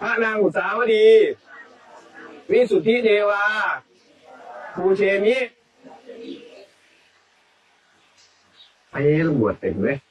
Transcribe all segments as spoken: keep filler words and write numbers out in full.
พระนางอุตสาวดีวิสุทธิเทวาภูเชมิไอ้ตำรวจเต็มเลย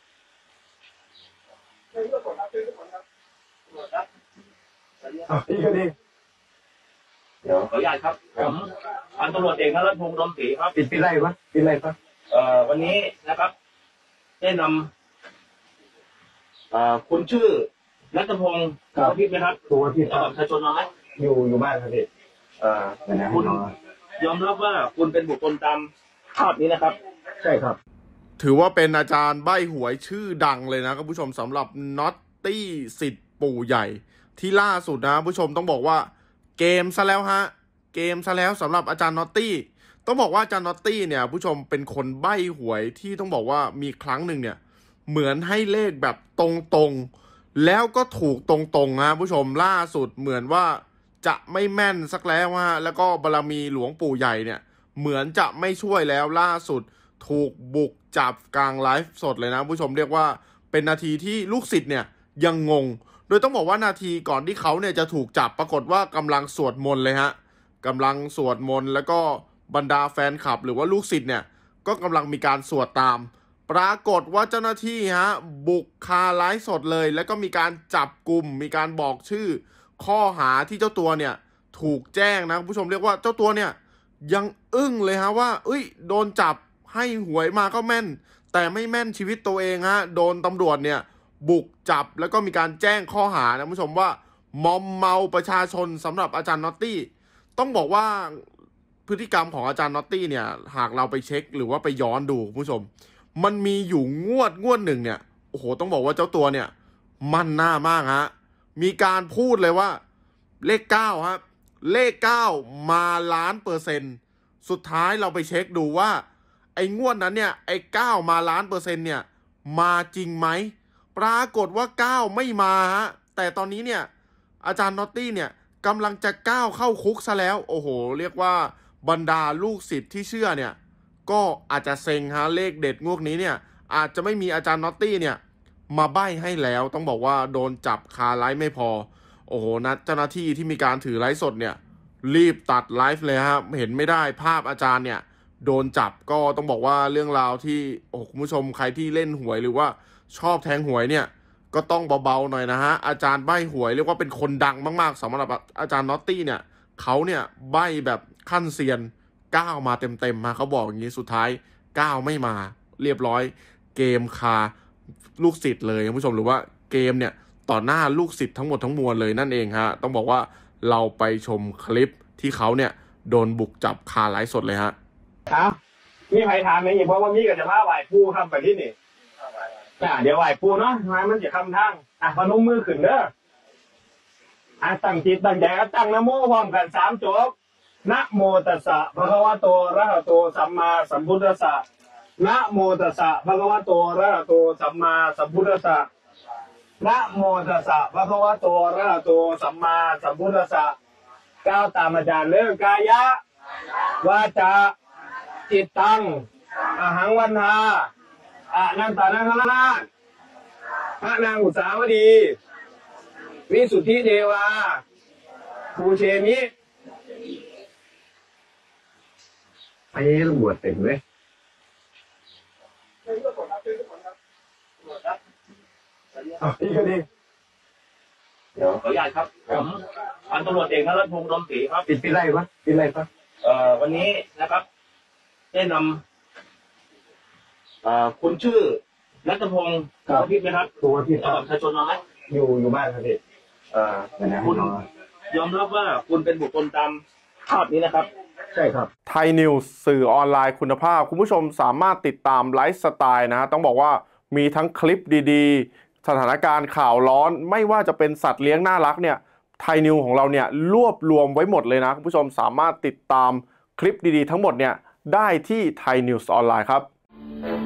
เอาพี่ก็ดีเดี๋ยวขออนุญาตครับผมพันตำรวจเอกนฤพงษ์ดมศรีครับปิดปิดไรปะปิดไรปะเอ่อวันนี้นะครับได้นำเอ่อคุณชื่อรัตพงศ์ตัวพิษไหมครับตัวพิษประชาชนมาไหมอยู่อยู่บ้านครับพี่เอ่อคุณยอมรับว่าคุณเป็นบุคคลตามภาพนี้นะครับใช่ครับถือว่าเป็นอาจารย์ใบ้หวยชื่อดังเลยนะคุณผู้ชมสำหรับน็อตตี้สิทธิ์ปู่ใหญ่ที่ล่าสุดนะผู้ชมต้องบอกว่าเกมซะแล้วฮะเกมซะแล้วสำหรับอาจารย์น็อตตี้ต้องบอกว่าอาจารย์น็อตตี้เนี่ยผู้ชมเป็นคนใบ้หวยที่ต้องบอกว่ามีครั้งหนึ่งเนี่ยเหมือนให้เลขแบบตรงๆแล้วก็ถูกตรงๆนะผู้ชมล่าสุดเหมือนว่าจะไม่แม่นสักแล้วฮะแล้วก็บารมีหลวงปู่ใหญ่เนี่ยเหมือนจะไม่ช่วยแล้วล่าสุดถูกบุกจับกลางไลฟ์สดเลยนะผู้ชมเรียกว่าเป็นนาทีที่ลูกศิษย์เนี่ยยังงงโดยต้องบอกว่านาทีก่อนที่เขาเนี่ยจะถูกจับปรากฏว่ากำลังสวดมนต์เลยฮะกำลังสวดมนต์แล้วก็บรรดาแฟนคลับหรือว่าลูกศิษย์เนี่ยก็กำลังมีการสวดตามปรากฏว่าเจ้าหน้าที่ฮะบุกคาไลฟ์สดเลยแล้วก็มีการจับกลุ่มมีการบอกชื่อข้อหาที่เจ้าตัวเนี่ยถูกแจ้งนะผู้ชมเรียกว่าเจ้าตัวเนี่ยยังอึ้งเลยฮะว่าเอ้ยโดนจับให้หวยมาก็แม่นแต่ไม่แม่นชีวิตตัวเองฮะโดนตำรวจเนี่ยบุกจับแล้วก็มีการแจ้งข้อหานะผู้ชมว่ามอมเมาประชาชนสำหรับอาจารย์น็อตตี้ต้องบอกว่าพฤติกรรมของอาจารย์น็อตตี้เนี่ยหากเราไปเช็คหรือว่าไปย้อนดูผู้ชมมันมีอยู่งวดงวดหนึ่งเนี่ยโอ้โหต้องบอกว่าเจ้าตัวเนี่ยมั่นหน้ามากฮะมีการพูดเลยว่าเลขเก้าครับเลขเก้ามาล้านเปอร์เซ็นต์สุดท้ายเราไปเช็คดูว่าไอ้งวดนั้นเนี่ยไอ้เก้ามาล้านเปอร์เซ็นต์เนี่ยมาจริงไหมปรากฏว่าเก้าไม่มาฮะแต่ตอนนี้เนี่ยอาจารย์น็อตตี้เนี่ยกำลังจะก้าวเข้าคุกซะแล้วโอ้โหเรียกว่าบรรดาลูกศิษย์ที่เชื่อเนี่ยก็อาจจะเซ็งฮะเลขเด็ดงวดนี้เนี่ยอาจจะไม่มีอาจารย์น็อตตี้เนี่ยมาใบ้ให้แล้วต้องบอกว่าโดนจับคาไลฟ์ไม่พอโอ้โหนะเจ้าหน้าที่ที่มีการถือไลฟ์สดเนี่ยรีบตัดไลฟ์เลยฮะเห็นไม่ได้ภาพอาจารย์เนี่ยโดนจับก็ต้องบอกว่าเรื่องราวที่โอ้คุณผู้ชมใครที่เล่นหวยหรือว่าชอบแทงหวยเนี่ยก็ต้องเบาๆหน่อยนะฮะอาจารย์ใบ้หวยเรียกว่าเป็นคนดังมากๆสำหรับอาจารย์น็อตตี้เนี่ยเขาเนี่ยใบ้แบบขั้นเซียนก้าวมาเต็มๆมาเขาบอกอย่างนี้สุดท้ายก้าวไม่มาเรียบร้อยเกมคาลูกศิษย์เลยคุณผู้ชมหรือว่าเกมเนี่ยต่อหน้าลูกศิษย์ทั้งหมดทั้งมวลเลยนั่นเองฮะต้องบอกว่าเราไปชมคลิปที่เขาเนี่ยโดนบุกจับคาไลฟ์สดเลยฮะครับมีใครถามไหมอีกเพราะว่ามีก็จะพาไหว้ปู่ครับไปที่นี่อ่าเดี๋ยวไหว้ปู่เนาะมามันจะคำทางอ่ะพนมมือขึ้นเด้ออ่ะตั้งจิตตั้งใจตั้งนะโมพร้อมกันสามจบนะโมตัสสะภะคะวะโตอะระหะโตสัมมาสัมพุทธัสสะนะโมตัสสะภะคะวะโตอะระหะโตสัมมาสัมพุทธัสสะนะโมตัสสะภะคะวะโตอะระหะโตสัมมาสัมพุทธัสสะก้าวตามอาจารย์เรื่องกายะวาจาจิตตังอหังวันทาอะนันตานาคราชพระนางอุตสาวดีวิสุทธิเทวาภูเชมิไอ้ตำรวจเต็มเลยเอาพี่ก็ดีเดี๋ยวขออนุญาตครับผมพันตำรวจเอกนฤพงษ์ดมศรีครับปิดปิดไรปะปิดไรปะเอ่อวันนี้นะครับได้นำเอ่อคุณชื่อรัตพงศ์ตัวพิษไหมครับตัวพิษประชาชนมาไหมอยู่อยู่บ้านครับพี่เอ่อคุณยอมรับว่าคุณเป็นบุคคลตามภาพนี้นะครับใช่ครับไทยนิวส์สื่อออนไลน์คุณภาพคุณผู้ชมสามารถติดตามไลฟ์สไตล์นะฮะต้องบอกว่ามีทั้งคลิปดีๆสถานการณ์ข่าวร้อนไม่ว่าจะเป็นสัตว์เลี้ยงน่ารักเนี่ยไทยนิวของเราเนี่ยรวบรวมไว้หมดเลยนะคุณผู้ชมสามารถติดตามคลิปดีๆทั้งหมดเนี่ยได้ที่ไทยนิวส์ออนไลน์ครับ